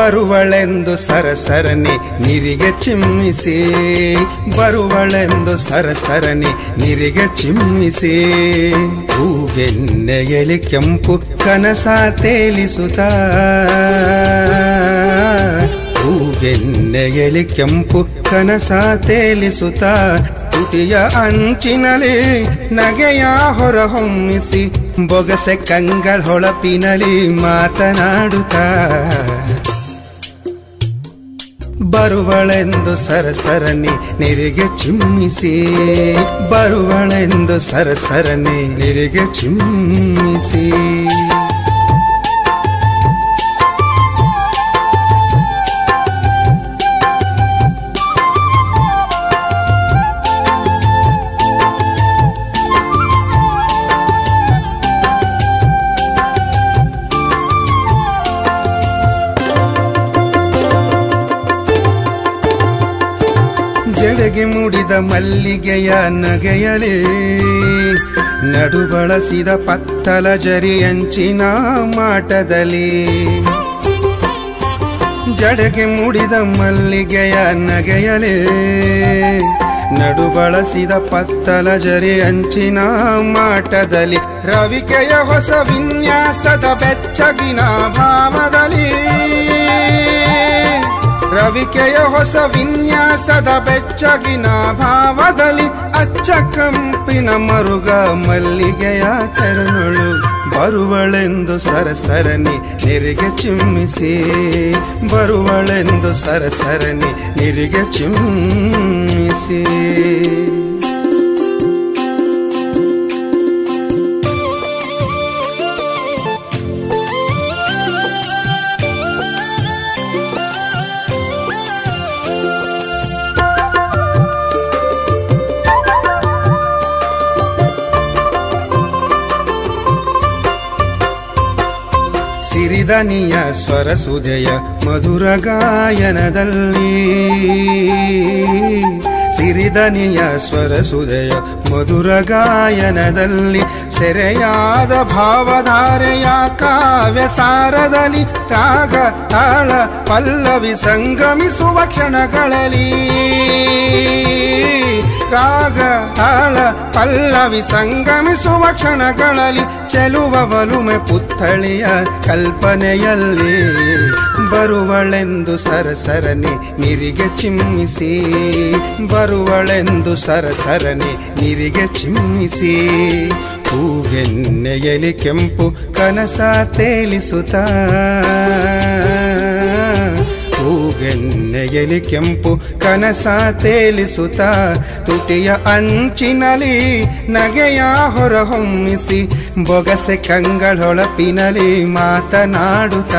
ಬರುವಳೆಂದು ಸರಸರನೆ ನಿರಿಗೆ ಚಿಮ್ಮಿಸಿ, ಬರುವಳೆಂದು ಸರಸರನೆ ನಿರಿಗೆ ಚಿಮ್ಮಿಸಿ, ಹೂಗೆನ್ನೆಯಲಿ ಕೆಂಪು ಕನಸ ತೇಲಿಸುತ್ತ, ಹೂಗೆನ್ನೆಯಲಿ ಕೆಂಪು ಕನಸ ತೇಲಿಸುತ್ತ, ತುಟಿಯ ಅಂಚಿನಲಿ ನಗೆಯ ಹೊರಹೊಮ್ಮಿಸಿ, ಬೊಗಸೆ ಕಂಗಳ ಹೊಳಪಿನಲಿ ಮಾತನಾಡುತ್ತ, ಬರುವಳೆಂದು ಸರಸರನೆ ನಿರಿಗೆ ಚಿಮ್ಮಿಸಿ, ಬರುವಳೆಂದು ಸರಸರನೆ ನಿರಿಗೆ ಚಿಮ್ಮಿಸಿ. ಜಡೆಗೆ ಮುಡಿದ ಮಲ್ಲಿಗೆಯ ನಗೆಯಲೇ, ನಡು ಬಳಸಿದ ಪತ್ತಲ ಜರಿಯಂಚಿನ ಮಾಟದಲ್ಲಿ, ಜಡೆಗೆ ಮುಡಿದ ಮಲ್ಲಿಗೆಯ ನಗೆಯಲೇ, ನಡು ಬಳಸಿದ ಪತ್ತಲ ಜರಿಯಂಚಿನ ಮಾಟದಲ್ಲಿ, ರವಿಕೆಯ ಹೊಸ ವಿನ್ಯಾಸದ ಬೆಚ್ಚಗಿನ ಭಾವದಲ್ಲಿ, ರವಿಕೆಯ ಹೊಸ ವಿನ್ಯಾಸದ ಬೆಚ್ಚಗಿನ ಭಾವದಲ್ಲಿ, ಅಚ್ಚ ಕಂಪಿನ ಮರುಗ ಮಲ್ಲಿಗೆಯ ತೆರನೊಳು, ಬರುವಳೆಂದು ಸರಸರನೆ ನಿರಿಗೆ ಚಿಮ್ಮಿಸಿ, ಬರುವಳೆಂದು ಸರಸರನೆ ನಿರಿಗೆ ಚಿಮ್ಮಿಸಿ. ಸಿರಿದನಿಯ ಸ್ವರ ಸುಧೆಯ ಮಧುರ ಗಾಯನದಲ್ಲಿ, ಸಿರಿದನಿಯ ಸ್ವರ ಸುಧೆಯ ಮಧುರ ಗಾಯನದಲ್ಲಿ, ಸೆರೆಯಾದ ಭಾವಧಾರೆಯ ಕಾವ್ಯ ಸಾರದಲ್ಲಿ, ರಾಗ ತಾಳ ಪಲ್ಲವಿ ಸಂಗಮಿಸುವ ಕ್ಷಣಗಳಲ್ಲಿ, ರಾಗ ತಾಳ ಪಲ್ಲವಿ ಸಂಗಮಿಸುವ ಕ್ಷಣಗಳಲ್ಲಿ, ಚೆಲುವ ಒಲುಮೆ ಪುತ್ಥಳಿಯ ಕಲ್ಪನೆಯಲ್ಲಿ, ಬರುವಳೆಂದು ಸರಸರನೆ ನಿರಿಗೆ ಚಿಮ್ಮಿಸಿ, ಬರುವಳೆಂದು ಸರಸರನೆ ನಿರಿಗೆ ಚಿಮ್ಮಿಸಿ, ಹೂಗೆನ್ನೆಯಲಿ ಕೆಂಪು ಕನಸ ತೇಲಿಸುತ್ತ, ಹೂಗೆನ್ನೆಯಲಿ ಕೆಂಪು ಕನಸ ತೇಲಿಸುತ್ತ, ತುಟಿಯ ಅಂಚಿನಲಿ ನಗೆಯ ಹೊರಹೊಮ್ಮಿಸಿ, ಬೊಗಸೆ ಕಂಗಳೊಳಪಿನಲಿ ಮಾತನಾಡುತ್ತ,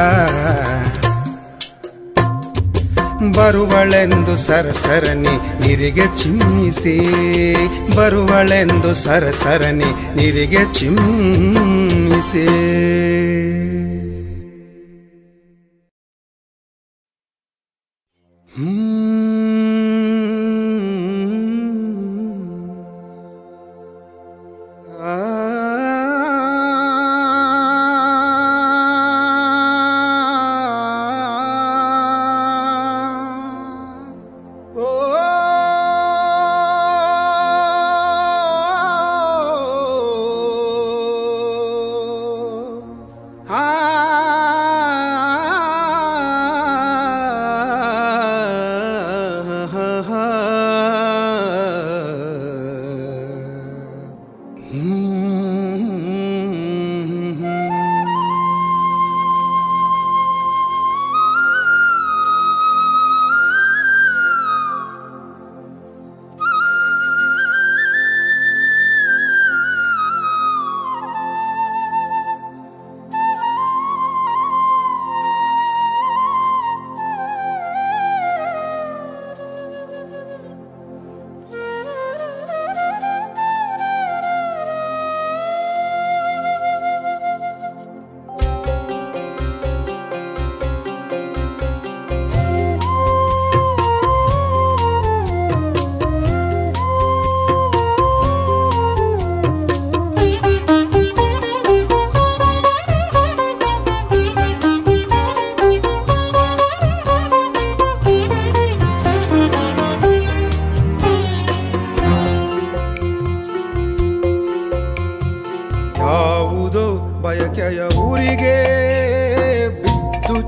ಬರುವಳೆಂದು ಸರಸರನೆ ನಿರಿಗೆ ಚಿಮ್ಮಿಸಿ, ಬರುವಳೆಂದು ಸರಸರನೆ ನಿರಿಗೆ ಚಿಮ್ಮಿಸಿ.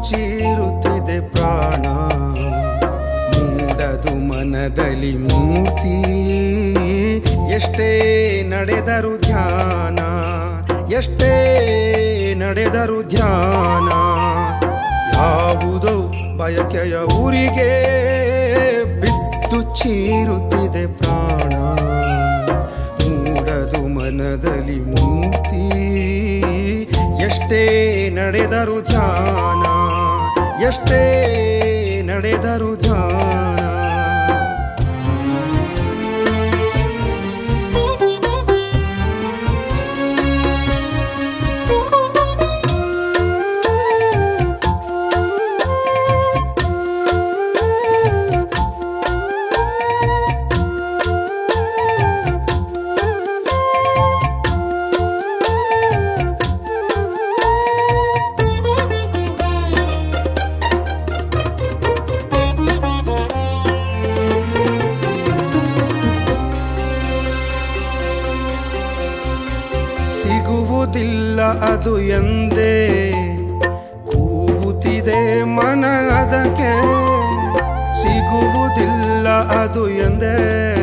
ಚೀರುತ್ತಿದೆ ಪ್ರಾಣ ಮೂಡದು ಮನದಲ್ಲಿ ಮೂರ್ತಿ ಎಷ್ಟೇ ನಡೆದರು ಧ್ಯಾನ ಎಷ್ಟೇ ನಡೆದರು ಧ್ಯಾನ ಯಾವುದೋ ಬಯಕೆಯ ಊರಿಗೆ ಬಿದ್ದು ಚೀರುತ್ತಿದೆ ಪ್ರಾಣ ಮೂಡದು ಮನದಲ್ಲಿ ಮೂರ್ತಿ ಎಷ್ಟೇ ನಡೆದರು ಧ್ಯಾನ ಎಷ್ಟೇ ನಡೆದರು ಧ್ಯಾನ ಸಿಗುವುದಿಲ್ಲ ಅದು ಎಂದೇ ಕೂಗುತ್ತಿದೆ ಮನ ಅದಕ್ಕೆ ಸಿಗುವುದಿಲ್ಲ ಅದು ಎಂದೇ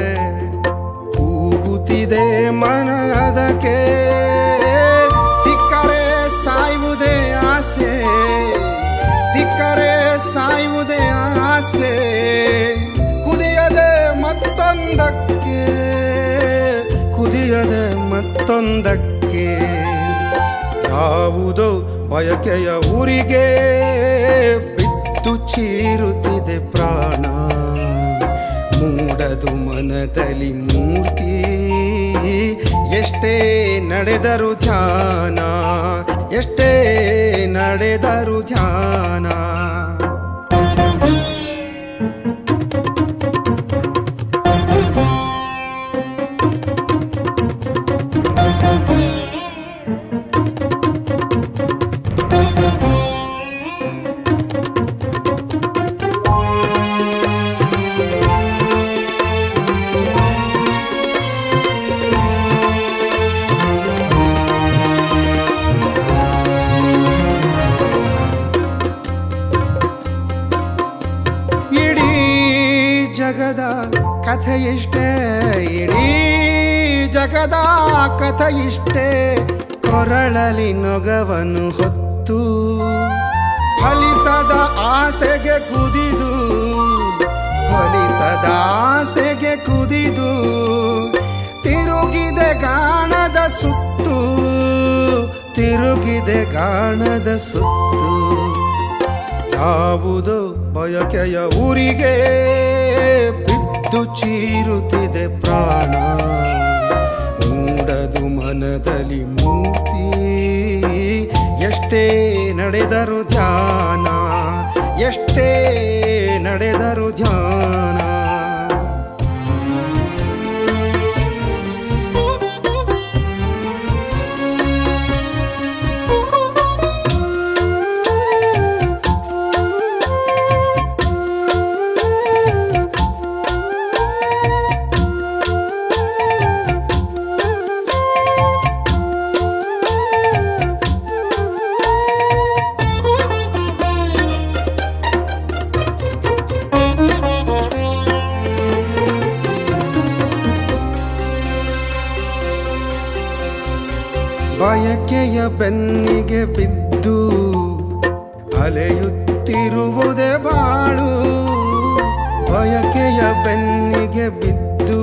ಕೂಗುತ್ತಿದೆ ಮನ ಅದಕ್ಕೆ ಸಿಕ್ಕರೆ ಸಾಯುವುದೇ ಆಸೆ ಸಿಕ್ಕರೆ ಸಾಯುವುದೇ ಆಸೆ ಕುದಿಯದೆ ಮತ್ತೊಂದಕ್ಕೆ ಕುದಿಯದೆ ಮತ್ತೊಂದಕ್ಕೆ ಯಾವುದೋ ಬಯಕೆಯ ಊರಿಗೆ ಬಿದ್ದು ಚೀರುತ್ತಿದೆ ಪ್ರಾಣ ಮೂಡದು ಮನದಲ್ಲಿ ಮೂರ್ತಿ ಎಷ್ಟೇ ನಡೆದರು ಧ್ಯಾನ ಎಷ್ಟೇ ನಡೆದರು ಧ್ಯಾನ ಜಗದ ಕಥೆ ಇಷ್ಟೇ ಇಡೀ ಜಗದ ಕಥೆ ಇಷ್ಟೇ ಕೊರಳಲಿ ನೊಗವನ್ನು ಹೊತ್ತು ಫಲಿಸದ ಆಸೆಗೆ ಕುದಿದು ಫಲಿಸದ ಆಸೆಗೆ ಕುದಿದು ತಿರುಗಿದೆ ಗಾಣದ ಸುತ್ತು ತಿರುಗಿದೆ ಗಾಣದ ಸುತ್ತು ಯಾವುದೋ ಬಯಕೆಯ ಊರಿಗೆ ಬಿದ್ದು ಚೀರುತ್ತಿದೆ ಪ್ರಾಣ ಮೂಡದು ಮನದಲ್ಲಿ ಮೂರ್ತಿ ಎಷ್ಟೇ ನಡೆದರು ಧ್ಯಾನ ಎಷ್ಟೇ ನಡೆದರು ಧ್ಯಾನ ಬಯಕೆಯ ಬೆನ್ನಿಗೆ ಬಿದ್ದು ಅಲೆಯುತ್ತಿರುವುದೇ ಬಾಳು ಬಯಕೆಯ ಬೆನ್ನಿಗೆ ಬಿದ್ದು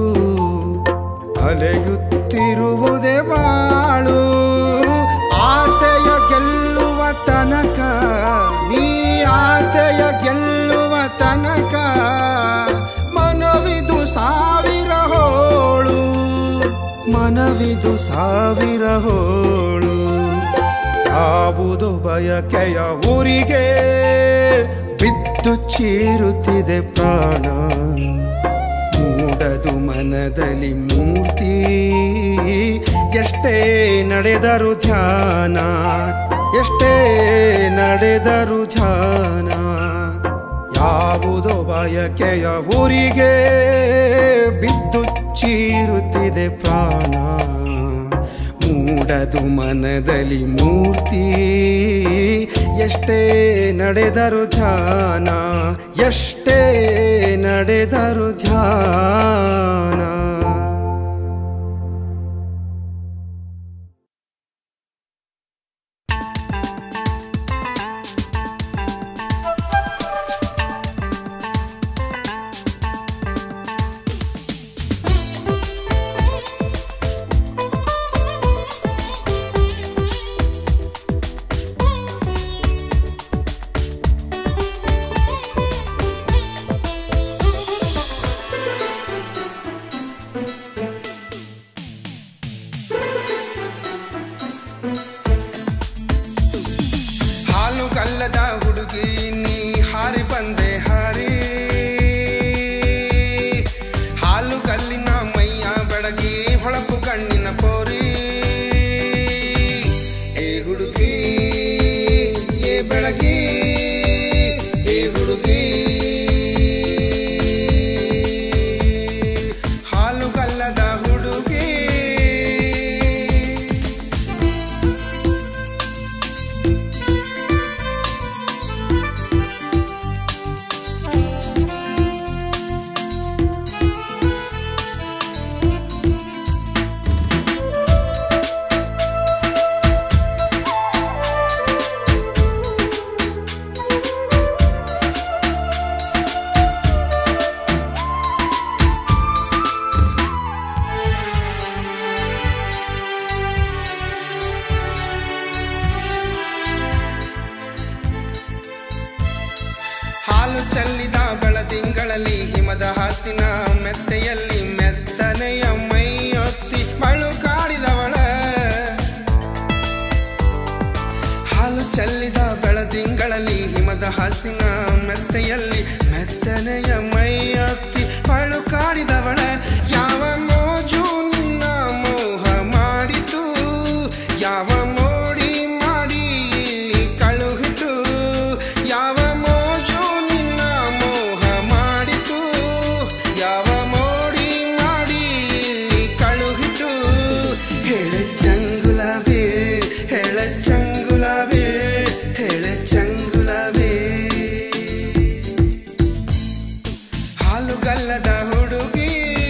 ಅಲೆಯುತ್ತಿರುವುದೇ ಬಾಳು ಆಸೆಯ ಗೆಲ್ಲುವ ತನಕ ನೀ ಆಸೆಯ ಗೆಲ್ಲುವ ತನಕ ಮನವಿದು ಸಾವಿರ ಹೋಳು ಮನವಿದು ಸಾವಿರ ಹೋಳು ಯಾವುದೋ ಬಯಕೆಯ ಊರಿಗೆ ಬಿದ್ದು ಚೀರುತ್ತಿದೆ ಪ್ರಾಣ ಮೂಡದು ಮನದಲ್ಲಿ ಮೂರ್ತಿ ಎಷ್ಟೇ ನಡೆದರು ಧ್ಯಾನ ಎಷ್ಟೇ ನಡೆದರು ಧ್ಯಾನ ಯಾವುದೋ ಬಯಕೆಯ ಊರಿಗೆ ಬಿದ್ದು ಚೀರುತ್ತಿದೆ ಪ್ರಾಣ ಮೂಡದು ಮನದಲ್ಲಿ ಮೂರ್ತಿ. ಎಷ್ಟೇ ನಡೆದರು ಧ್ಯಾನ, ಎಷ್ಟೇ ನಡೆದರು ಧ್ಯಾನ. ಹಾಲು ಚೆಲ್ಲಿದ ಬೆಳದಿಂಗಳಲ್ಲಿ ಹಿಮದ ಹಾಸಿನ ಮೆತ್ತೆಯಲ್ಲಿ ಮೆತ್ತನೆಯ ಮೈಯೊತ್ತಿ ಬಳುಕಾಡಿದವಳ. ಹಾಲು ಚೆಲ್ಲಿದ ಬೆಳದಿಂಗಳಲ್ಲಿ ಹಿಮದ ಹಾಸಿನ ಮೆತ್ತೆಯಲ್ಲಿ ಮೆತ್ತನೆಯ ಮೈಯೊತ್ತಿ ಬಳುಕಾಡಿದವಳ. ಯಾವ ಮೋಜು ನಿನ್ನ ಮೋಹ ಮಾಡಿತು, ಯಾವ ಮೋಡಿ ಮಾಡಿ ಇಲ್ಲಿ ಕಳುಹಿತು, ಯಾವ ಮೋಜು ನಿನ್ನ ಮೋಹ ಮಾಡಿತು, ಯಾವ ಮೋಡಿ ಮಾಡಿ ಇಲ್ಲಿ ಕಳುಹಿತು. ಹೇಳೆ ಚಂಗುಲವೇ, ಹೇಳೆ ಚಂಗುಲವೇ, ಹೇಳೆ ಚಂಗುಲವೇ. ಹಾಲುಗಲ್ಲದ ಹುಡುಗಿ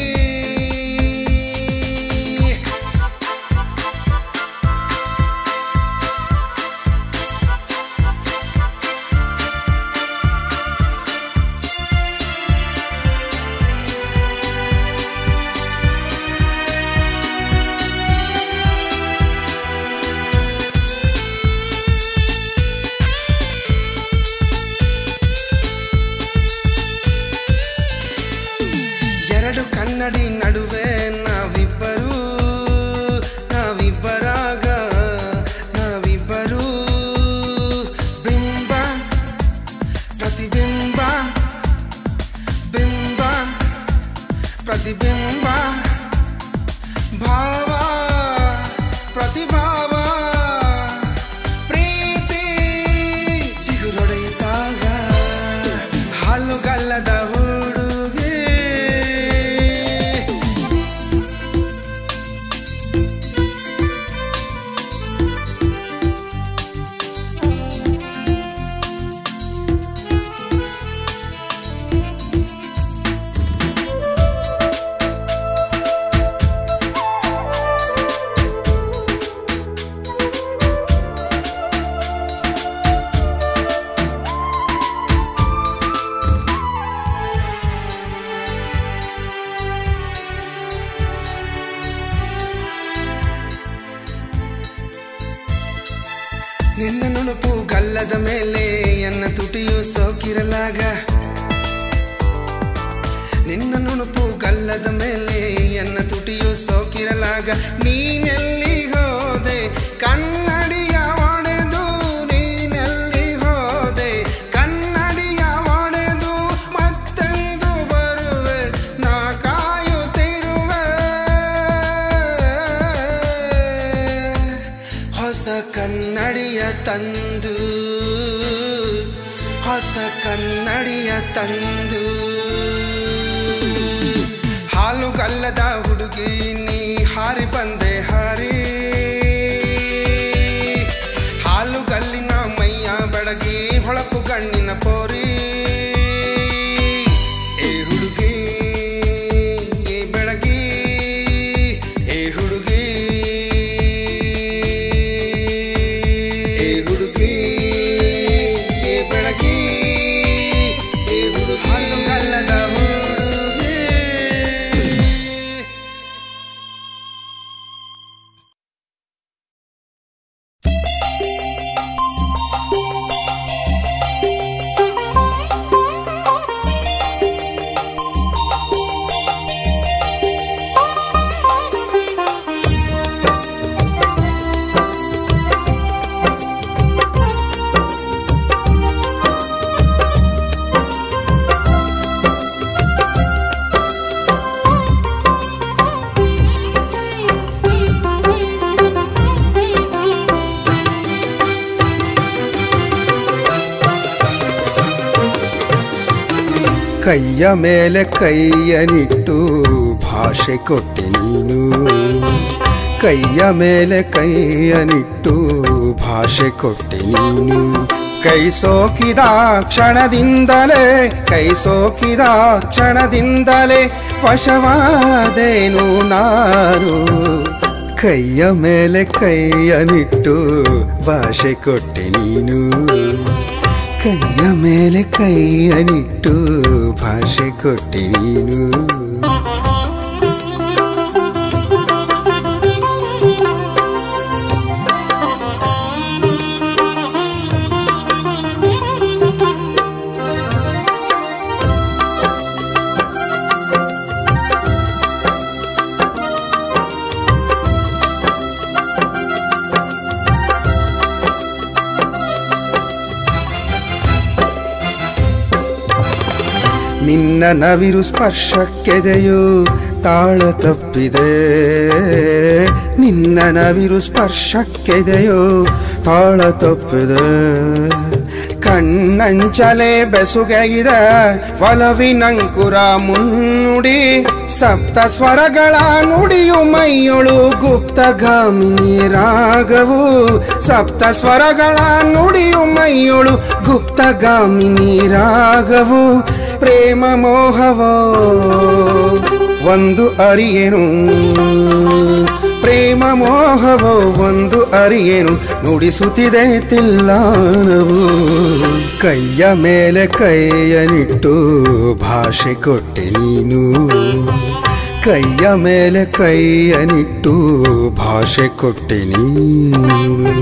ಎರಡು ಕನ್ನಡಿ ನಡುವೆ ನಾವಿಬ್ಬರು, ನಾವಿಬ್ಬರಾಗ ನಾವಿಬ್ಬರು. ಬಿಂಬ ಪ್ರತಿಬಿಂಬ, ಬಿಂಬ ಪ್ರತಿಬಿಂಬ, ಭಾವ ಪ್ರತಿಭಾವ. ಪ್ರೀತಿ ಚಿಗುರೊಡೆಯುತ್ತಾಗ ಹಾಲುಗಲ್ಲದ ಹುಡುಗಿ. ನಿನ್ನ ನುಣುಪು ಗಲ್ಲದ ಮೇಲೆ ಎನ್ನ ತುಟಿಯು ಸೋಕಿರಲಾಗ, ನಿನ್ನ ನುಣುಪು ಗಲ್ಲದ ಮೇಲೆ ಎನ್ನ ತುಟಿಯು ಸೋಕಿರಲಾಗ. ನೀನೆಲ್ಲಿ ಹೋದೆ ಕನ್ನಡಿಯ ಒಡೆದು, ನೀನೆಲ್ಲಿ ಹೋದೆ ಕನ್ನಡಿಯ ಒಡೆದು. ಮತ್ತೆಂದು ಬರುವೆ ನಾ ಕಾಯುತ್ತಿರುವೆ, ಹೊಸ ಕನ್ನಡಿಯ ತಂದು, ಹೊಸ ಕನ್ನಡಿಯ ತಂದು. ಹಾಲುಗಲ್ಲದ ಹುಡುಗಿ ನೀ ಹಾರಿ ಬಂದೆ ಹಾರಿ. ಕೈಯ ಮೇಲೆ ಕೈಯನಿಟ್ಟು ಭಾಷೆ ಕೊಟ್ಟೆ ನೀನು. ಕೈಯ ಮೇಲೆ ಕೈಯನಿಟ್ಟು ಭಾಷೆ ಕೊಟ್ಟೆ ನೀನು. ಕೈ ಸೋಕಿದ ಕ್ಷಣದಿಂದಲೇ ಕೈ ಸೋಕಿದ ಕ್ಷಣದಿಂದಲೇ ವಶವಾದೇನು ನಾನು. ಕೈಯ ಮೇಲೆ ಕೈಯನಿಟ್ಟು ಭಾಷೆ ಕೊಟ್ಟೆ ನೀನು. ಕೈಯ ಮೇಲೆ ಕೈಯನಿಟ್ಟು ಭಾಷೆ ಕೊಟ್ಟೆ ನೀನು. ನಿನ್ನ ನವಿರು ಸ್ಪರ್ಶಕ್ಕೆದೆಯು ತಾಳ ತಪ್ಪಿದೆ. ನಿನ್ನ ನವಿರು ಸ್ಪರ್ಶಕ್ಕೆದೆಯು ತಾಳ ತಪ್ಪಿದೆ. ಕಣ್ಣಂಚಲೆ ಬೆಸುಗೆಯಿದೆ ಒಲವಿನಂಕುರ ಮುನ್ನುಡಿ. ಸಪ್ತ ಸ್ವರಗಳ ನುಡಿಯು ಮೈಯೊಳು ಗುಪ್ತಗಾಮಿನಿ ರಾಗವು. ಸಪ್ತ ಸ್ವರಗಳ ನುಡಿಯು ಮೈಯೊಳು ಗುಪ್ತಗಾಮಿನಿ ರಾಗವು. ಪ್ರೇಮ ಮೋಹವೋ ಒಂದು ಅರಿಯೇನು. ಪ್ರೇಮ ಮೋಹವೋ ಒಂದು ಅರಿಯೇನು ನುಡಿಸುತ್ತಿದೆ ತಿಲ್ಲಾನವು. ಕೈಯ ಮೇಲೆ ಕೈಯನಿಟ್ಟು ಭಾಷೆ ಕೊಟ್ಟೆ ನೀನು. ಕೈಯ ಮೇಲೆ ಕೈಯನಿಟ್ಟು ಭಾಷೆ ಕೊಟ್ಟೆ ನೀನು.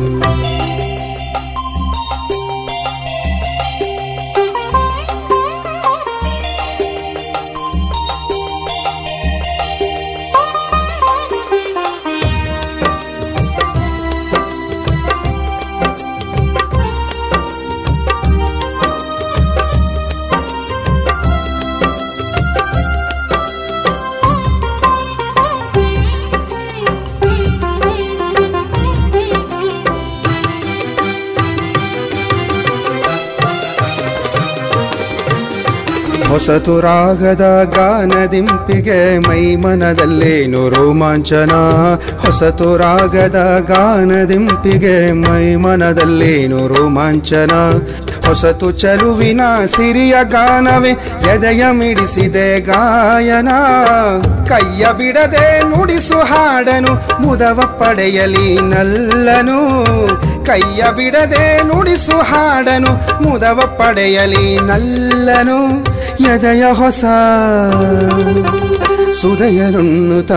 ಹೊಸತು ರಾಗದ ಗಾನದಿಂಪಿಗೆ ಮೈಮನದಲ್ಲೇನು ರೋಮಾಂಚನ. ಹೊಸತು ರಾಗದ ಗಾನದಿಂಪಿಗೆ ಮೈಮನದಲ್ಲೇನು ರೋಮಾಂಚನ. ಹೊಸತು ಚಲುವಿನ ಸಿರಿಯ ಗಾನವೇ ಎದೆಯ ಮಿಡಿಸಿದೆ ಗಾಯನ. ಕೈಯ ಬಿಡದೆ ನುಡಿಸು ಹಾಡನು ಮುದವ ಪಡೆಯಲಿ ನಲ್ಲನು. ಕೈಯ ಬಿಡದೆ ನುಡಿಸು ಹಾಡನು ಮುದವ ಪಡೆಯಲಿ ನಲ್ಲನು. ಎದೆಯ ಹೊಸ ಸುದಯನುನ್ನುತ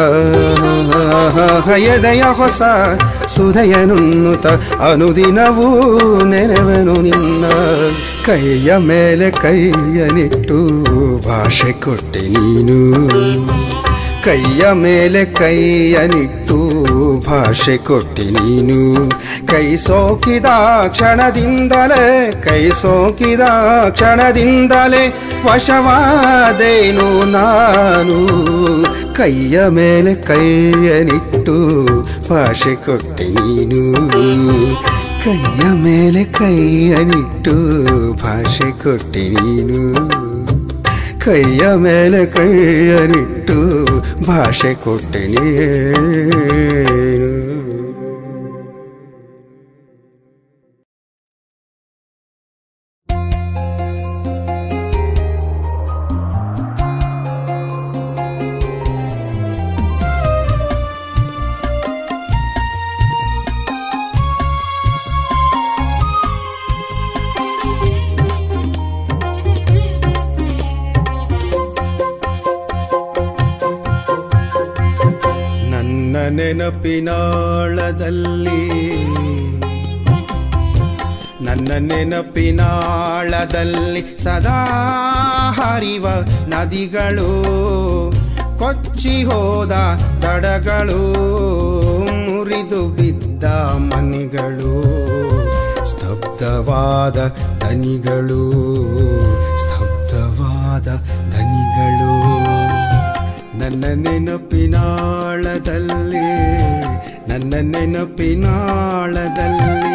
ಎದೆಯ ಹೊಸ ಸುದಯನುನ್ನುತ ಅನುದಿನವೂ ನೆನೆವನು ನಿನ್ನ. ಕೈಯ ಮೇಲೆ ಕೈಯನಿಟ್ಟು ಭಾಷೆ ಕೊಟ್ಟೆ ನೀನು. ಕೈಯ ಮೇಲೆ ಕೈಯನಿಟ್ಟು ಭಾಷೆ ಕೊಟ್ಟೆ ನೀನು. ಕೈ ಸೋಕಿದ ಕ್ಷಣದಿಂದಲೇ ಕೈ ಸೋಕಿದ ಕ್ಷಣದಿಂದಲೇ ವಶವಾದೇನು ನಾನು. ಕೈಯ ಮೇಲೆ ಕೈಯನಿಟ್ಟು ಭಾಷೆ ಕೊಟ್ಟೆ ನೀನು. ಕೈಯ ಮೇಲೆ ಕೈಯನಿಟ್ಟು ಭಾಷೆ ಕೊಟ್ಟೆ ನೀನು. ಕೈಯ ಮೇಲೆ ಕೈಯನಿಟ್ಟು ಭಾಷೆ ಕೊಟ್ಟೆ ನೀನು. ನೆನಪಿನಾಳದಲ್ಲಿ ನನ್ನ ನೆನಪಿನಾಳದಲ್ಲಿ ಸದಾ ಹರಿವ ನದಿಗಳು. ಕೊಚ್ಚಿ ಹೋದ ದಡಗಳು ಮುರಿದು ಬಿದ್ದ ಮನೆಗಳು. ಸ್ತಬ್ಧವಾದ ದನಿಗಳು ಸ್ತಬ್ಧವಾದ ದನಿಗಳು. ನನ್ನ ನೆನಪಿನಾಳದಲ್ಲಿ ನನ್ನ ನೆನಪಿನಾಳದಲ್ಲಿ.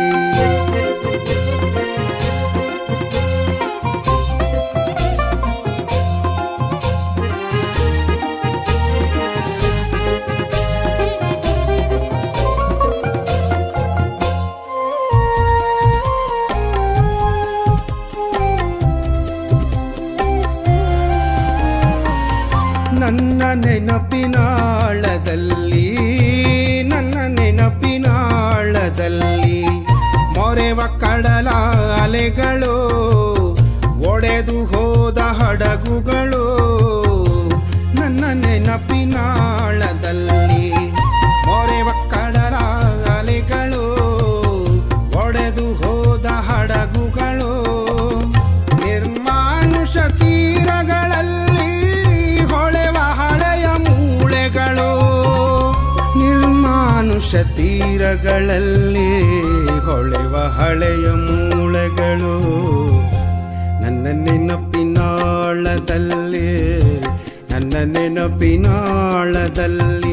ಮೊರೆವ ಕಡಲ ಅಲೆಗಳು ಒಡೆದು ಹೋದ ಹಡಗುಗಳು ನನ್ನ ನೆನಪಿನಾಳದಲ್ಲಿ ಮೊರೆವ ಕಡಲ ಅಲೆಗಳು ಒಡೆದು ಹೋದ ಹಡಗುಗಳು ನಿರ್ಮಾನುಷ ತೀರಗಳಲ್ಲಿ ಹೊಳೆವ ಹಳೆಯ ಮೂಳೆಗಳು ನಿರ್ಮಾನುಷ ತೀರಗಳಲ್ಲಿ ಹೊಳೆವ ಹಳೆಯ ಮೂಳೆಗಳು ನನ್ನ ನೆನಪಿನಾಳದಲ್ಲಿ ನನ್ನ ನೆನಪಿನಾಳದಲ್ಲಿ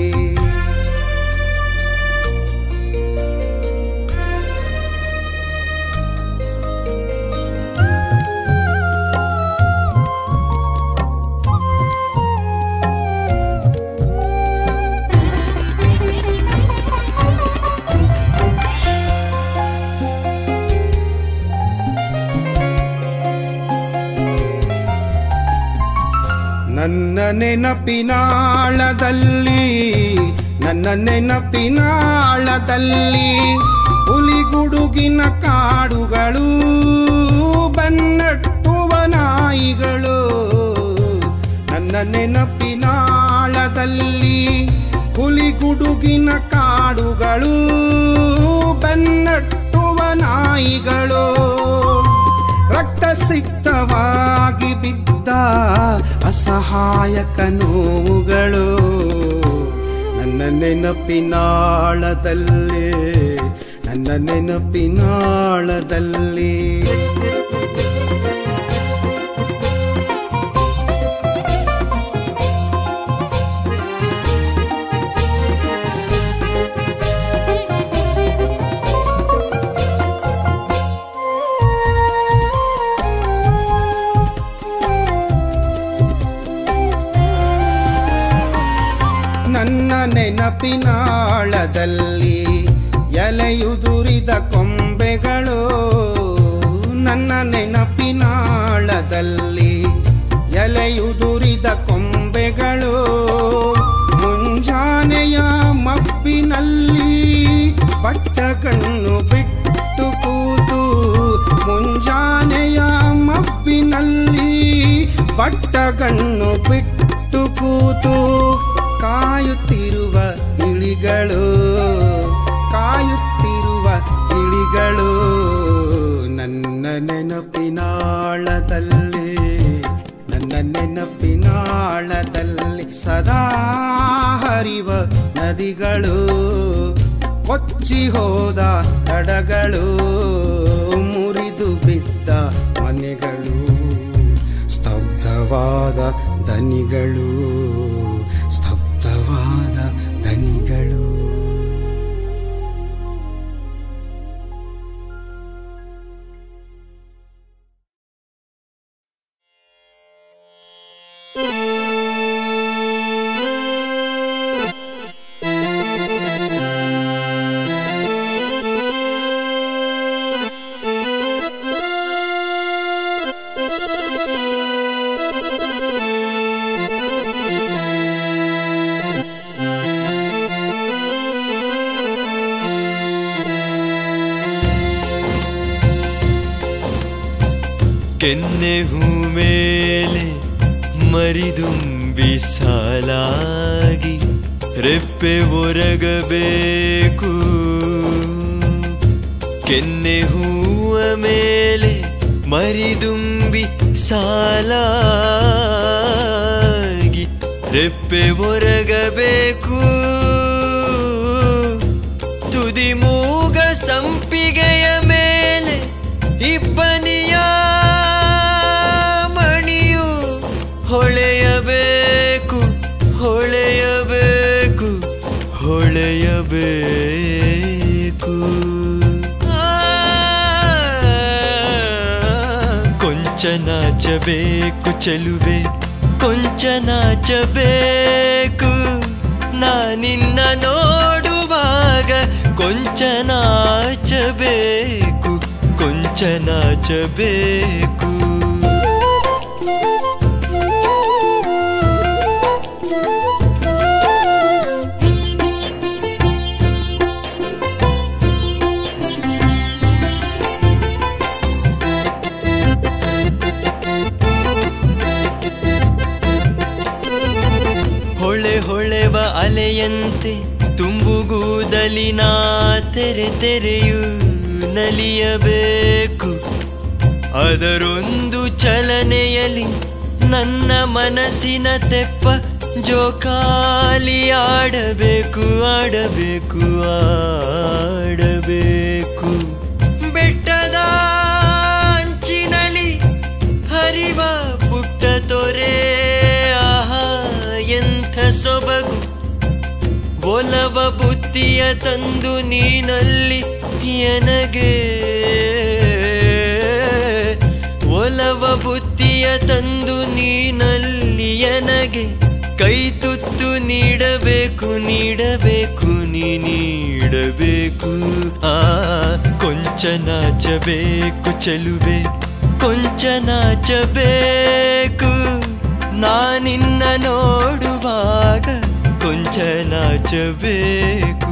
ನನ್ನ ನೆನಪಿನಾಳದಲ್ಲಿ ನನ್ನ ನೆನಪಿನಾಳದಲ್ಲಿ ಹುಲಿಗುಡುಗಿನ ಕಾಡುಗಳು ಬೆನ್ನಟ್ಟುವ ನಾಯಿಗಳು ನನ್ನ ನೆನಪಿನಾಳದಲ್ಲಿ ಹುಲಿಗುಡುಗಿನ ಕಾಡುಗಳು ಬೆನ್ನಟ್ಟುವ ನಾಯಿಗಳು ರಕ್ತ ಸಿಕ್ತವಾಗಿ ಬಿದ್ದ ಅಸಹಾಯಕ ನೋವುಗಳು ನನ್ನ ನೆನಪಿನಾಳದಲ್ಲಿ ನನ್ನ ನೆನಪಿನಾಳದಲ್ಲಿ ನನ್ನ ನೆನಪಿನಾಳದಲ್ಲಿ ಎಲೆಯುದುರಿದ ಕೊಂಬೆಗಳು ನನ್ನ ನೆನಪಿನಾಳದಲ್ಲಿ ಎಲೆಯುದುರಿದ ಕೊಂಬೆಗಳು ಮುಂಜಾನೆಯ ಮಬ್ಬಿನಲ್ಲಿ ಬಟ್ಟಗಣ್ಣು ಬಿಟ್ಟು ಕೂತು ಮುಂಜಾನೆಯ ಮಬ್ಬಿನಲ್ಲಿ ಬಟ್ಟಗಣ್ಣು ಬಿಟ್ಟು ಕೂತು ಕಾಯುತ್ತಿರುವ ಇಳಿಗಳು ಕಾಯುತ್ತಿರುವ ಇಳಿಗಳು ನನ್ನ ನೆನಪಿನಾಳದಲ್ಲಿ ನನ್ನ ನೆನಪಿನಾಳದಲ್ಲಿ ಸದಾ ಹರಿವ ನದಿಗಳು ಕೊಚ್ಚಿ ಹೋದ ತಡಗಳು ಮುರಿದು ಬಿದ್ದ ಮನೆಗಳು ಸ್ತಬ್ಧವಾದ ದನಿಗಳು ಸ್ತಬ್ಧವಾದ ದನಿಗಳು ಕೆನ್ನೆ ಹೂ ಮೇಲೆ ಮರಿದುಂಬಿ ಸಾಲಾಗಿ ರೆಪ್ಪೆ ಒರಗಬೇಕು ಕೆನ್ನೆ ಹೂವ ಮೇಲೆ ಮರಿದುಂಬಿ ಸಾಲಾಗಿ ರೆಪ್ಪೆ ಒರಗಬೇಕು ತುದಿ ಮೂಗ ಸಂಪಿಗೆಯ ಮೇಲೆ ಇಬ್ಬನಿಯ ಮಣಿಯು ಹೊಳೆಯಬೇಕು ಹೊಳೆಯಬೇಕು ಹೊಳೆಯಬೇಕು ಕೊಂಚ ನಾಚಬೇಕು ಚೆಲುವೆ ಕೊಂಚ ನಾಚಬೇಕು ನಾನಿನ್ನ ನೋಡುವಾಗ ಕೊಂಚ ನಾಚಬೇಕು ಕೊಂಚ ನಾಚಬೇಕು ಕವಿತೆ ತುಂಬುಗೂದಲಿನ ತೆರೆ ತೆರೆಯು ನಲಿಯಬೇಕು. ಅದರೊಂದು ಚಲನೆಯಲ್ಲಿ ನನ್ನ ಮನಸ್ಸಿನ ತೆಪ್ಪ ಜೋಕಾಲಿ ಆಡಬೇಕು ಆಡಬೇಕು ಆಡಬೇಕು. ಬೆಟ್ಟದ ಅಂಚಿನಲ್ಲಿ ಹರಿವ ಪುಟ್ಟ ತೊರೆ, ಆಹಾ ಎಂಥ ಸೊಬಗು. ಒಲವ ಬುತ್ತಿಯ ತಂದು ನೀನಲ್ಲಿ ಎನಗೆ, ಒಲವ ಬುತ್ತಿಯ ತಂದು ನೀನಲ್ಲಿ ಎನಗೆ ಕೈ ತುತ್ತು ನೀಡಬೇಕು ನೀಡಬೇಕು ನೀ ನೀಡಬೇಕು. ಕೊಂಚ ನಾಚಬೇಕು ಚೆಲುವೆ ಕೊಂಚ ನಾಚಬೇಕು. ನಾನಿನ್ನ ನೋಡುವಾಗ ಕೊಂಚ ನಾಚಬೇಕು.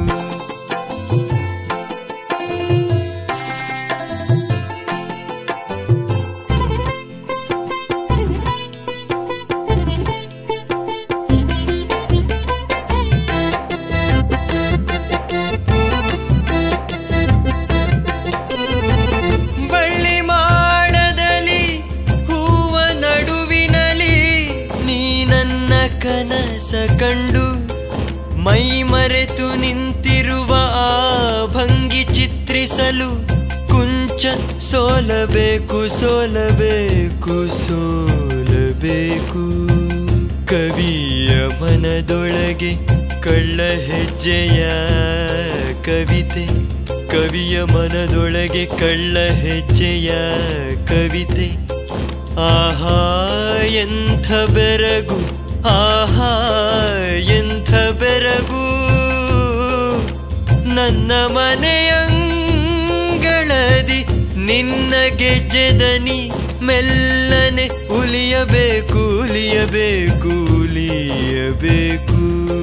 ಕಂಡು ಮೈ ಮರೆತು ನಿಂತಿರುವ ಆ ಭಂಗಿ ಚಿತ್ರಿಸಲು ಕುಂಚ ಸೋಲಬೇಕು ಸೋಲಬೇಕು ಸೋಲಬೇಕು. ಕವಿಯ ಮನದೊಳಗೆ ಕಳ್ಳ ಹೆಜ್ಜೆಯ ಕವಿತೆ, ಕವಿಯ ಮನದೊಳಗೆ ಕಳ್ಳ ಹೆಜ್ಜೆಯ ಕವಿತೆ. ಆಹಾ ಎಂಥ ಬೆರಗು, ಆಹಾ ಎಂಥ ಬೆರಗು. ನನ್ನ ಮನೆಯಂಗಳದಿ ನಿನ್ನ ಗೆಜ್ಜೆದನಿ ಮೆಲ್ಲನೆ ಉಲಿಯಬೇಕು ಉಲಿಯಬೇಕು ಉಲಿಯಬೇಕು.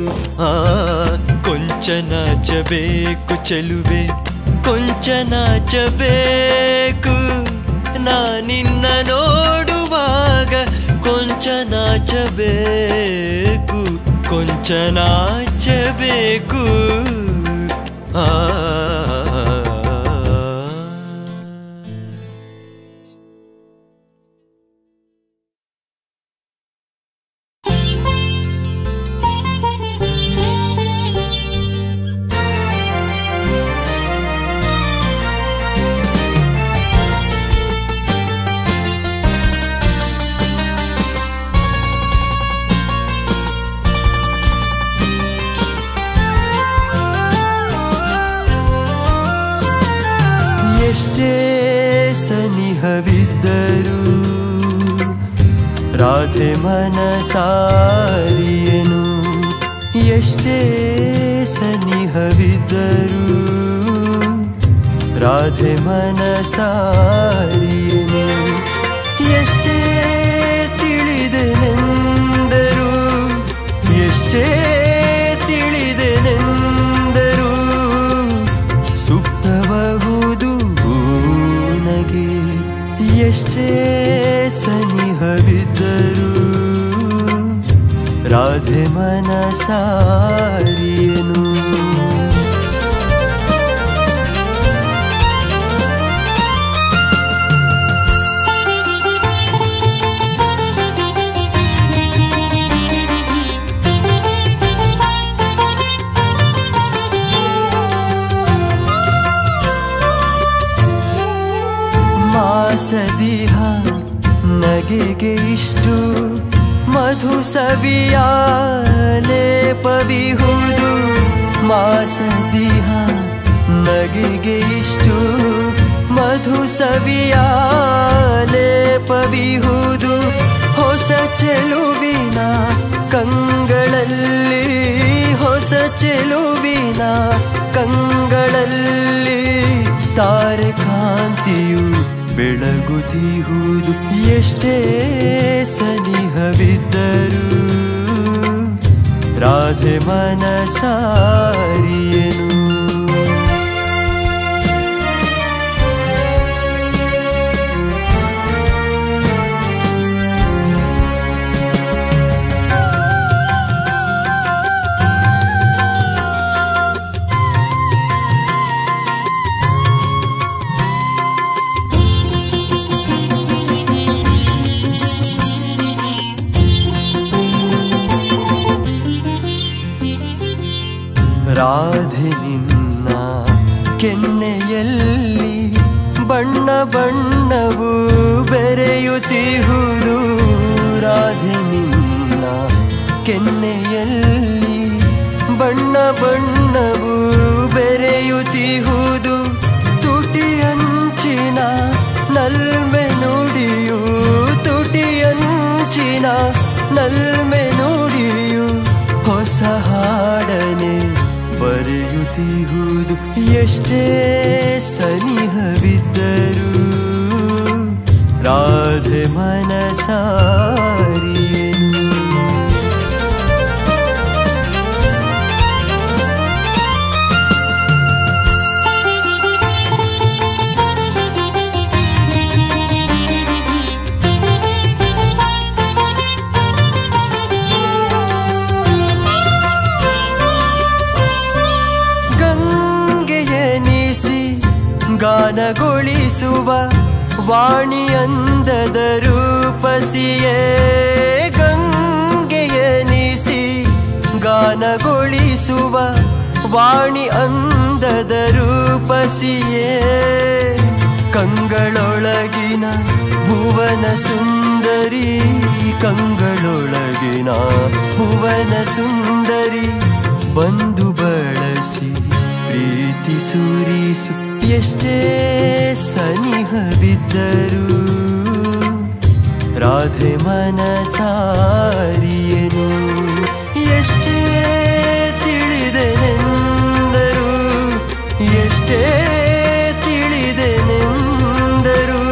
ಕೊಂಚ ನಾಚಬೇಕು ಚೆಲುವೆ ಕೊಂಚ ನಾಚಬೇಕು. ನಾನಿನ್ನ ನೋಡುವಾಗ ಕೊಂಚ ನಾಚಬೇಕು ಕೊಂಚ ನಾಚಬೇಕು. ಎಷ್ಟೇ ಸನಿಹವಿದ್ದರೂ ರಾಧೆ ಮನಸಾರಿಯನು, ಎಷ್ಟೇ ಸನಿಹವಿದ್ದರೂ ರಾಧೆ ಮನಸಾರಿಯನು. ಎಷ್ಟೇ ತಿಳಿದೆನೆಂದರೂ ಎಷ್ಟೇ ತಿಳಿದೆನೆಂದರೂ ಸುತ್ತಬಹುದು ನಗೆ. ಎಷ್ಟೇ ಸನಿಹವಿದ್ದರೂ ರಾಧೆ ಮನಸಾರಿಯನು. ಮಾಸದಿಹ ನಗೆಗೆ ಇಷ್ಟು ಮಧು ಸವಿಯ ಲೇಪವಿಹುದು. ಮಾಸದಿಹ ನಗೆಗೆ ಇಷ್ಟು ಮಧು ಸವಿಯ ಲೇಪವಿಹುದು. ಹೊಸ ಚೆಲುವಿನ ಕಂಗಳಲ್ಲಿ ಹೊಸ ಚೆಲುವಿನ ಕಂಗಳಲ್ಲಿ ತಾರೆ ಕಾಂತಿಯು ಬೆಳಗುತ್ತಿಹುದು. ಎಷ್ಟೇ ಸನಿಹವಿದ್ದರೂ ರಾಧೆ ಮನಸಾರಿಯನು. ರಾಧೆ ನಿನ್ನ ಕೆನ್ನೆಯಲ್ಲಿ ಬಣ್ಣ ಬಣ್ಣವು ಬೆರೆಯುತ್ತಿಹುದು. ರಾಧೆ ನಿನ್ನ ಕೆನ್ನೆಯಲ್ಲಿ ಬಣ್ಣ ಬಣ್ಣವು ಬೆರೆಯುತ್ತಿಹುದು. ತುಟಿಯಂಚಿನ ನಲ್ಮೆ ನುಡಿಯು, ತುಟಿಯಂಚಿನ ನಲ್ಮೆ ನುಡಿಯು ಹೊಸ ಹಾಡನೆ ಬರೆಯುತ್ತಿಹುದು. ಎಷ್ಟೇ ಸನಿಹವಿದ್ದರೂ ರಾಧೆ ಮನಸಾರಿಯೇನು. ಗಾನಗೊಳಿಸುವ ವಾಣಿಯಂದದ ರೂಪಸಿಯೇ, ಗಂಗೆಯನಿಸಿ ಗಾನಗೊಳಿಸುವ ವಾಣಿ ಅಂದದ ರೂಪಸಿಯೇ. ಕಂಗಳೊಳಗಿನ ಭುವನ ಸುಂದರಿ, ಕಂಗಳೊಳಗಿನ ಭುವನ ಸುಂದರಿ, ಬಂದು ಬಳಸಿ ಪ್ರೀತಿ ಸುರಿಸು. ಎಷ್ಟೇ ಸನಿಹವಿದ್ದರೂ ರಾಧೆ ಮನಸಾರಿಯೇನು. ಎಷ್ಟೇ ತಿಳಿದೆನೆಂದರೂ, ಎಷ್ಟೇ ತಿಳಿದೆನೆಂದರೂ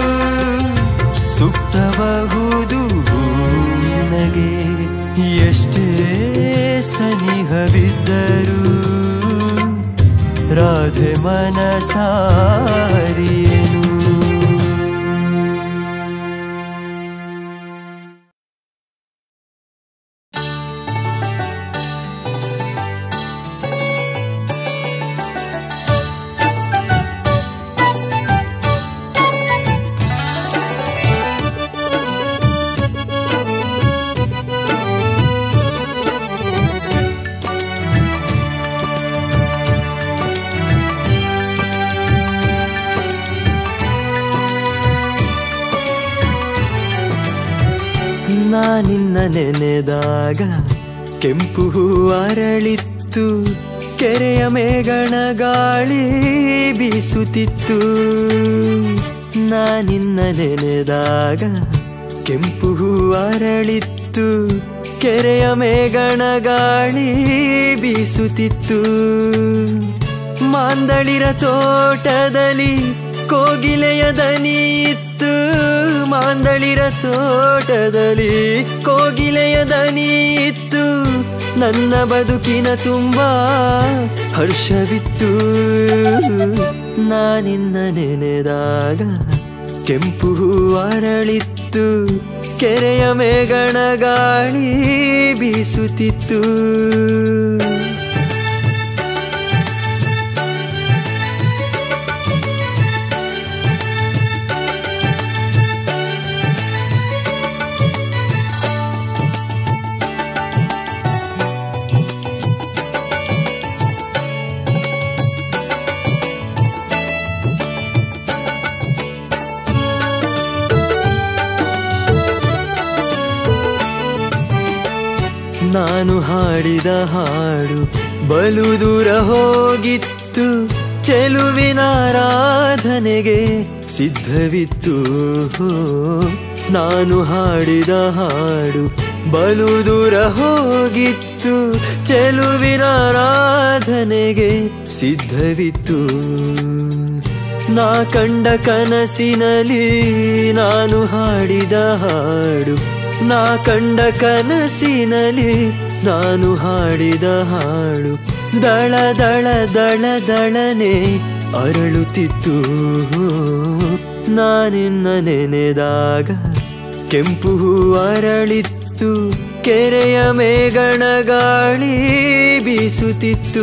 ಸುತ್ತಬಹುದು ನಗೆ. ಎಷ್ಟೇ ಸನಿಹವಿದ್ದರೂ ರಾಧೆ ಮನಸಾರಿಯೇನು. ನಿನ್ನ ನೆನೆದಾಗ ಕೆಂಪು ಹೂ ಅರಳಿತ್ತು, ಕೆರೆಯ ಮೇಗಣ ಗಾಳಿ ಬೀಸುತ್ತಿತ್ತು. ನಿನ್ನ ನೆನೆದಾಗ ಕೆಂಪು ಹೂ ಅರಳಿತ್ತು, ಕೆರೆಯ ಮೇಗಣ ಗಾಳಿ ಬೀಸುತ್ತಿತ್ತು. ಮಾಂದಳಿರ ತೋಟದಲ್ಲಿ ಕೋಗಿಲೆಯ ದನಿ ಇತ್ತು, ಮಾಂದಳಿರ ತೋಟದಲ್ಲಿ ಕೋಗಿಲೆಯ ದನಿ ಇತ್ತು. ನನ್ನ ಬದುಕಿನ ತುಂಬ ಹರ್ಷವಿತ್ತು. ನಾನಿನ್ನ ನೆನೆದಾಗ ಕೆಂಪು ಹೂ ಅರಳಿತ್ತು, ಕೆರೆಯ ಮೇಗಣ ಗಾಳಿ ಬೀಸುತ್ತಿತ್ತು. ನಾನು ಹಾಡಿದ ಹಾಡು ಬಲು ದೂರ ಹೋಗಿತ್ತು, ಚೆಲುವಿನ ಆರಾಧನೆಗೆ ಸಿದ್ಧವಿತ್ತು. ನಾನು ಹಾಡಿದ ಹಾಡು ಬಲು ದೂರ ಹೋಗಿತ್ತು, ಚೆಲುವಿನ ಆರಾಧನೆಗೆ ಸಿದ್ಧವಿತ್ತು. ನಾ ಕಂಡ ಕನಸಿನಲ್ಲಿ ನಾನು ಹಾಡಿದ ಹಾಡು, ನಾ ಕಂಡ ಕನಸಿನಲ್ಲಿ ನಾನು ಹಾಡಿದ ಹಾಡು ದಳ ದಳ ದಳ ದಳನೆ ಅರಳುತ್ತಿತ್ತು. ನಾನಿನ್ನ ನೆನೆದಾಗ ಕೆಂಪು ಹೂ ಅರಳಿತ್ತು, ಕೆರೆಯ ಮೇಗಣ ಗಾಳಿ ಬೀಸುತ್ತಿತ್ತು.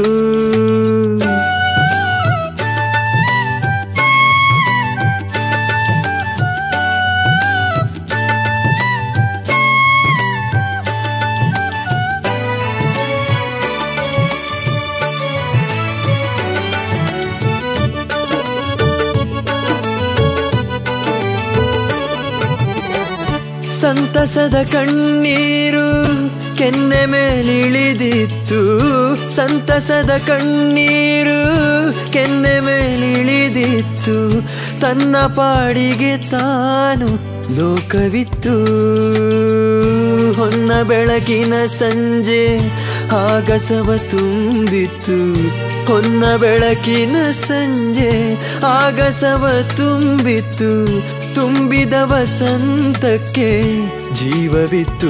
ಸಂತಸದ ಕಣ್ಣೀರು ಕೆನ್ನೆ ಮೇಲಿಳಿದಿತ್ತು, ಸಂತಸದ ಕಣ್ಣೀರು ಕೆನ್ನೆ ಮೇಲಿಳಿದಿತ್ತು, ತನ್ನ ಪಾಡಿಗೆ ತಾನು ಲೋಕವಿತ್ತು. ಹೊನ್ನ ಬೆಳಕಿನ ಸಂಜೆ ಆಗಸವ ತುಂಬಿತ್ತು, ಹೊನ್ನ ಬೆಳಕಿನ ಸಂಜೆ ಆಗಸವ ತುಂಬಿತ್ತು, ತುಂಬಿದ ವಸಂತಕ್ಕೆ ಜೀವವಿತ್ತು.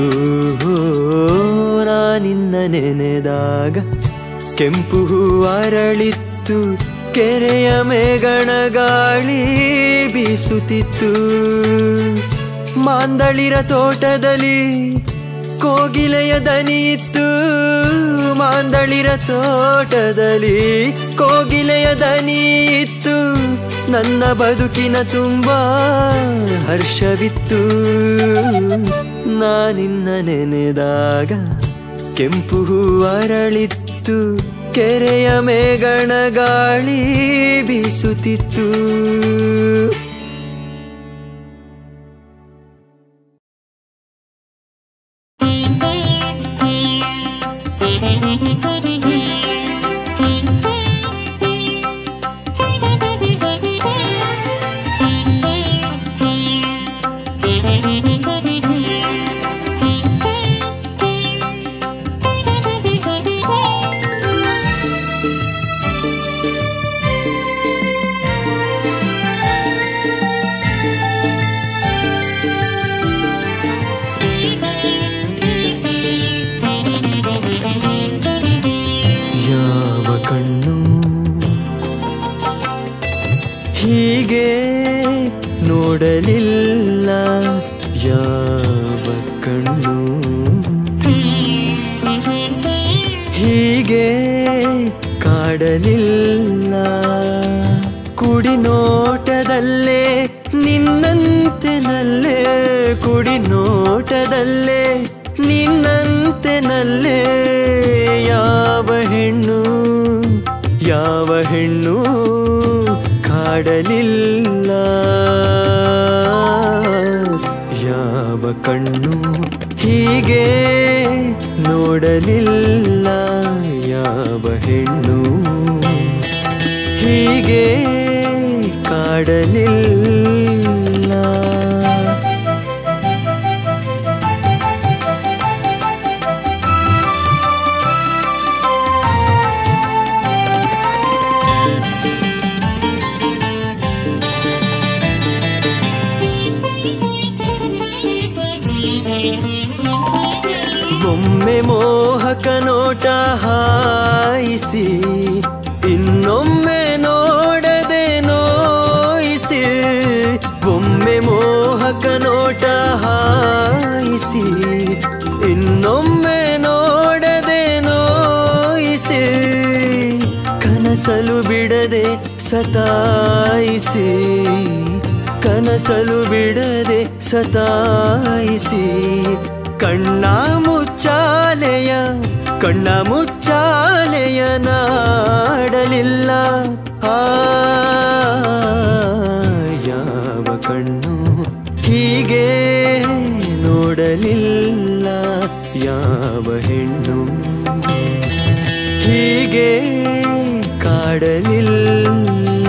ನಾನಿನ್ನ ನೆನೆದಾಗ ಕೆಂಪು ಹೂ ಅರಳಿತ್ತು, ಕೆರೆಯ ಮೇಗಣ ಗಾಳಿ ಬೀಸುತ್ತಿತ್ತು. ಮಾಂದಳಿರ ತೋಟದಲ್ಲಿ ಕೋಗಿಲೆಯ ದನಿಯಿತ್ತು, ಮಾಂದಳಿರ ತೋಟದಲ್ಲಿ ಕೋಗಿಲೆಯ ದನಿಯಿತ್ತು, ನನ್ನ ಬದುಕಿನ ತುಂಬ ಹರ್ಷವಿತ್ತು. ನಾನಿನ್ನ ನೆನೆದಾಗ ಕೆಂಪು ಹೂ ಅರಳಿತ್ತು, ಕೆರೆಯ ಮೇಗಣ ಗಾಳಿ ಬೀಸುತ್ತಿತ್ತು. ಹೀಗೆ ನೋಡಲಿಲ್ಲ ಯಾವ ಕಣ್ಣು, ಹೀಗೆ ಕಾಡಲಿಲ್ಲ. ಕುಡಿ ನೋಟದಲ್ಲೇ ನಿನ್ನಂತೆನಲ್ಲೇ, ಕುಡಿ ನೋಟದಲ್ಲೇ ನಿನ್ನಂತೆನಲ್ಲೇ, ಯಾವ ಹೆಣ್ಣು ಯಾವ ಹೆಣ್ಣು ಕಾಡಲಿಲ್ಲ, ಯಾವ ಕಣ್ಣು ಹೀಗೆ ನೋಡಲಿಲ್ಲ, ಯಾವ ಹೆಣ್ಣು ಹೀಗೆ ಕಾಡಲಿಲ್ಲ. ಒಮ್ಮೆ ಮೋಹಕ ನೋಟ ಹಾಯಿಸಿ, ಇನ್ನೊಮ್ಮೆ ನೋಡದೆ ನೋಯಿಸಿ, ಒಮ್ಮೆ ಮೋಹಕ ನೋಟ ಹಾಯಿಸಿ, ಇನ್ನೊಮ್ಮೆ ನೋಡದೆ ನೋಯಿಸಿ, ಕನಸಲು ಬಿಡದೆ ಸತಾಯಿಸಿ, ಕನಸಲು ಬಿಡದೆ ಸತಾಯಿಸಿ, ಕಣ್ಣ ಮುಚ್ಚಾಲೆಯ ಕಣ್ಣ ಮುಚ್ಚಾಲೆಯ ನಾಡಲಿಲ್ಲ. ಯಾವ ಕಣ್ಣು ಹೀಗೆ ನೋಡಲಿಲ್ಲ, ಯಾವ ಹೆಣ್ಣು ಹೀಗೆ ಕಾಡಲಿಲ್ಲ.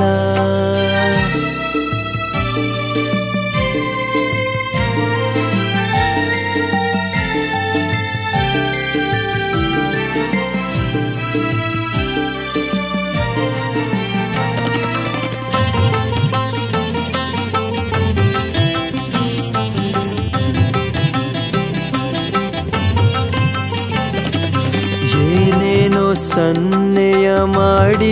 ಏನೇನೋ ಸನ್ನೆಯ ಮಾಡಿ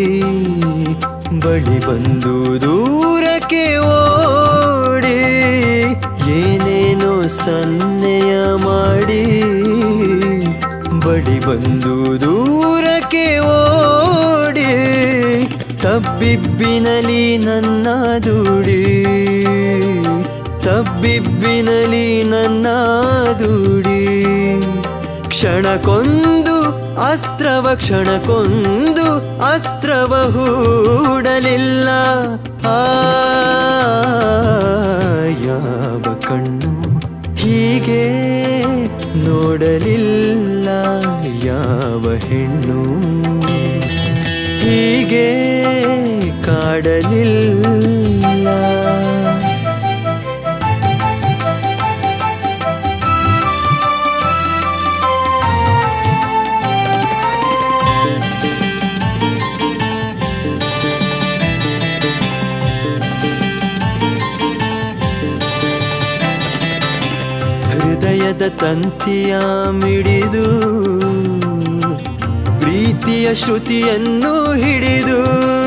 ಬಳಿ ಬಂದು ದೂರಕ್ಕೆ ಓಡಿ, ಏನೇನೋ ಸನ್ನೆಯ ಮಾಡಿ ಬಳಿ ಬಂದು ದೂರಕ್ಕೆ ಓಡಿ, ತಬ್ಬಿಬ್ಬಿನಲಿ ನನ್ನ ದುಡಿ, ತಬ್ಬಿಬ್ಬಿನಲಿ ನನ್ನ ದುಡಿ, ಕ್ಷಣಕ್ಕೊಂದು ಅಸ್ತ್ರವ ಕ್ಷಣಕ್ಕೊಂದು ಅಸ್ತ್ರವ ಹೂಡಲಿಲ್ಲ. ಯಾವ ಕಣ್ಣು ಹೀಗೆ ನೋಡಲಿಲ್ಲ ಯಾವ ಹೆಣ್ಣು, ಹೀಗೆ ಕಾಡಲಿಲ್ಲ. ಹೃದಯದ ತಂತಿಯ ಮಿಡಿದು ಪ್ರೀತಿಯ ಶ್ರುತಿಯನ್ನು ಹಿಡಿದು,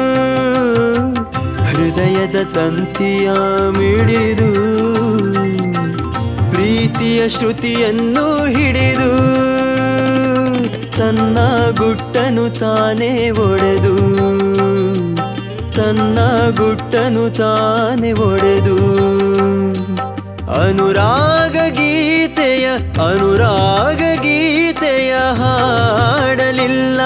ಹೃದಯದ ತಂತಿಯ ಮಿಡಿದು ಪ್ರೀತಿಯ ಶ್ರುತಿಯನ್ನು ಹಿಡಿದು, ತನ್ನ ಗುಟ್ಟನು ತಾನೇ ಒಡೆದು, ತನ್ನ ಗುಟ್ಟನು ತಾನೇ ಒಡೆದು, ಅನುರಾಗ ಗೀತೆಯ ಅನುರಾಗ ಗೀತೆಯ ಹಾಡಲಿಲ್ಲ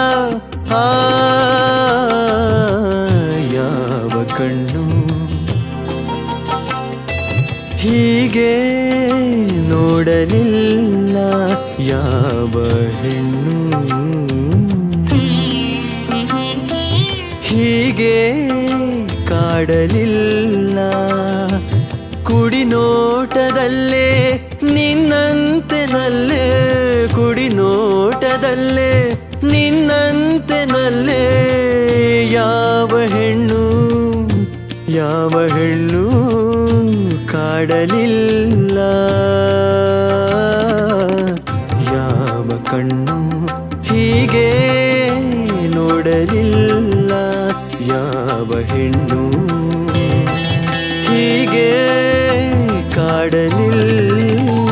ಯಾವ ಕಣ್ಣು, ಹೀಗೆ ನೋಡಲಿಲ್ಲ ಯಾವ ಹೆಣ್ಣು, ಹೀಗೆ ಕಾಡಲಿಲ್ಲ. ಕುಡಿನೋಟದಲ್ಲೇ ನಿನ್ನಂತೆ ನಲ್ಲೇ, ಕುಡಿನೋಟದಲ್ಲೇ ನಿನ್ನಂತೆ ನಲ್ಲೇ ಯಾವ ಹೆಣ್ಣು, ಯಾವ ಹೆಣ್ಣು ಕಾಡಲಿಲ್ಲ ಯಾವ ಕಣ್ಣು, ಹೀಗೆ ನೋಡಲಿಲ್ಲ ಯಾವ ಹೆಣ್ಣು, ಹೀಗೆ ಕಾಡಲಿಲ್ಲ.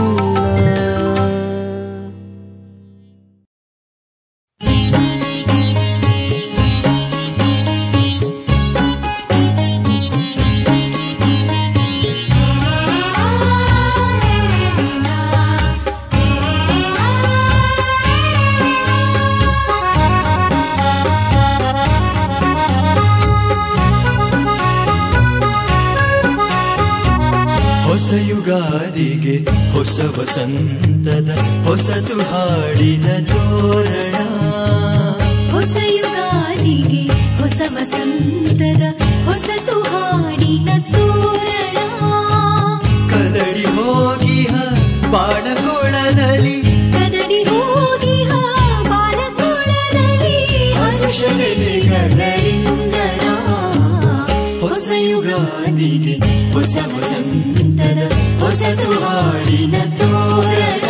ಹೊಸ ಯುಗಾದಿಗೆ ಹೊಸ ವಸಂತದ ಹೊಸತು ಹಾಡಿನ ತೋರಣ, ಹೊಸ ಯುಗಾದಿಗೆ ಹೊಸ ವಸಂತದ ಹೊಸತು ಹಾಡಿನ ತೋರಣ, ಕದಡಿ ಹೋಗಿಹ ಬಾಣಕೊಳದಲ್ಲಿ, ಕದಡಿ ಹೋಗಿಹ ಬಾಣಕೊಳದಲ್ಲಿ ಹರುಷನೆಲೆಗಳ ರಿಂಗಣ, ಹೊಸ ಯುಗಾದಿಗೆ ಹೊಸ ವಸಂತದ ಹೊಸತು ಹಾಡಿನ ತೋರಣ.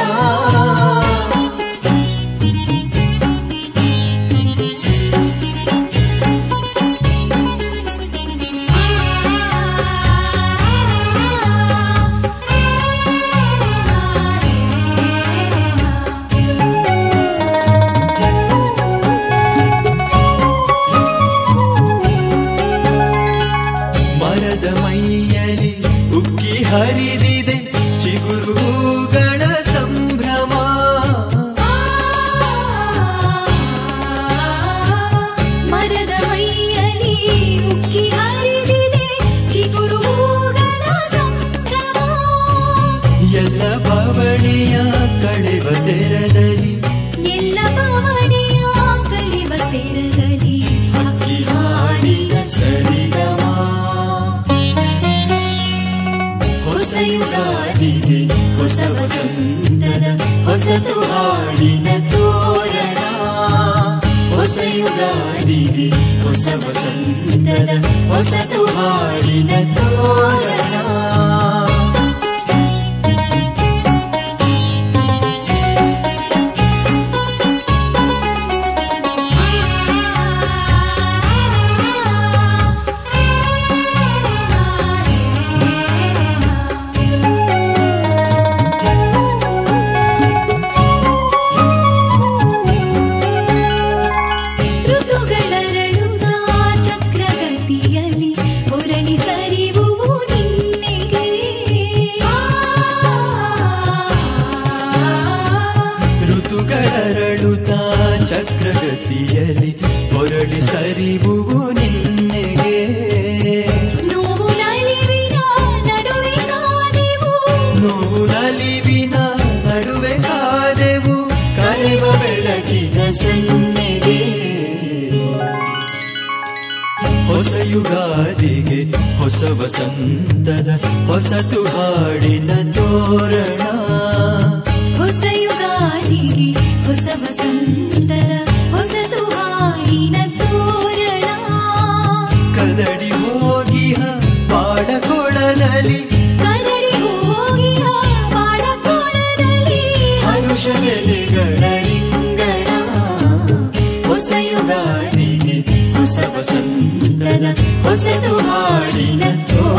ಮರದ ಮೈಯಲಿ ಉಕ್ಕಿ ಹರಿದಿದೆ ಚಿಗುರುಗಳ ಸಂಭ್ರಮ, ಮರದ ಮೈಯಲಿ ಉಕ್ಕಿ ಹರಿದಿದೆ ಚಿಗುರುಗಳ ಸಂಭ್ರಮ, ಎಲ್ಲ ಬವಣೆಯ ಕಳೆವ ತೆರದಲ್ಲಿ, ಎಲ್ಲ ಬವಣೆಯ ಕಳೆವ ತೆರದಲ್ಲಿ ಹಕ್ಕಿ ಹಾಡಿನ ಸರಿಗಮ, ಹೊಸ ಯುಗಾದಿಗೆ ಹೊಸ ವಸಂತದ ಹೊಸತು ಹಾಡಿನ ತೋರಣ, ಹೊಸ ಯುಗಾದಿಗೆ ಹೊಸ ವಸಂತದ ಹೊಸತು ಹಾಡಿನ ತೋರಣ. ಋತುಗಳರಳುತ್ತಾ ಚಕ್ರಗತಿಯಲ್ಲಿ ಹೊರಳಿ ಸರಿವುವು ನಿನ್ನೆಗೆ, ನೋವು ನಲಿವಿನ ನಡುವೆ ಕಾದಿವು, ನೋವು ನಲಿವಿನ ಹೊಸ ಯುಗಾದಿಗೆ ಹೊಸ ವಸಂತದ ಹೊಸತು ಹಾಡಿನ ತೋರಣ. ಹೊಸ ಯುಗಾದಿಗೆ ಹೊಸ ವಸಂತದ ಹೊಸತು ಹಾಡಿನ ತೋರಣ. ಕದಡಿ ಹೋಗಿಹ ಬಾಡಕೊಳಲಲ್ಲಿ ಕದಡಿ ಹೋಗಿಹ ಬಾಡಕೊಳಲಲ್ಲಿ ಹರುಷನೆಲೆಗಳ ರಿಂಗಣ. ಹೊಸ ಯುಗಾದಿಗೆ ಹೊಸ ವಸಂತದ ಹೊಸತು ಹಾಡಿನ ತೋರಣ.